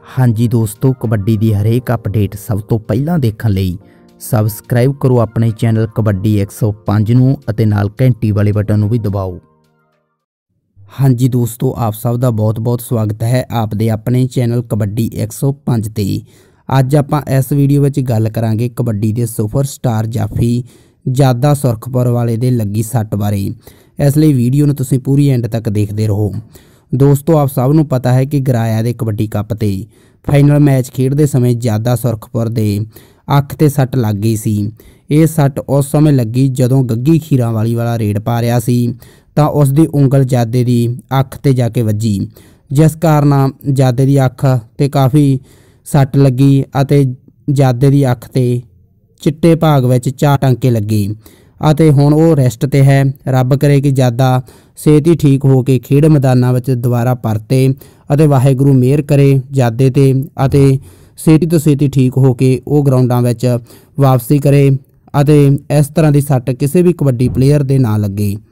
हाँ जी दोस्तों, कबड्डी की हरेक अपडेट सब तो पहला देखने लई सबसक्राइब करो अपने चैनल कबड्डी 105 नूं अते नाल घंटी वाले बटन नूं भी दबाओ। हाँ जी दोस्तों, आप सब का बहुत बहुत स्वागत है आपदे अपने चैनल कबड्डी 105 ते। अज आपां इस वीडियो में गल करांगे कबड्डी के सुपरस्टार जाफी यादा सुरखपुर वाले दे लगी सट बारे। इसलिए वीडियो नूं तुसीं पूरी एंड तक देखते रहो। दोस्तों, आप सब नूं पता है कि गराया दे कबड्डी कप ते फाइनल मैच खेडते समय यादा सुरखपुर दे अख ते सट लग गई सी। ये सट उस समय लगी जदों गग्गी खीरावाली वाला रेड पा रहा सी तां उसदी उंगल यादे दी अख ते जाके वजी, जिस कारण यादे दी अख ते काफ़ी सट लगी अते यादे दी अख ते चिट्टे भाग विच 4 टांके लगे अते हुण वो रेस्ट ते है। रब करे कि यादा सेहती ठीक हो के खेड मैदानां विच दोबारा परते अते वाहिगुरू मेहर करे यादे ते अते सेहती तो सेहती ठीक हो के वो ग्राउंडां विच वापसी करे अते इस तरह की सट किसी भी कबड्डी प्लेयर दे ना लगे।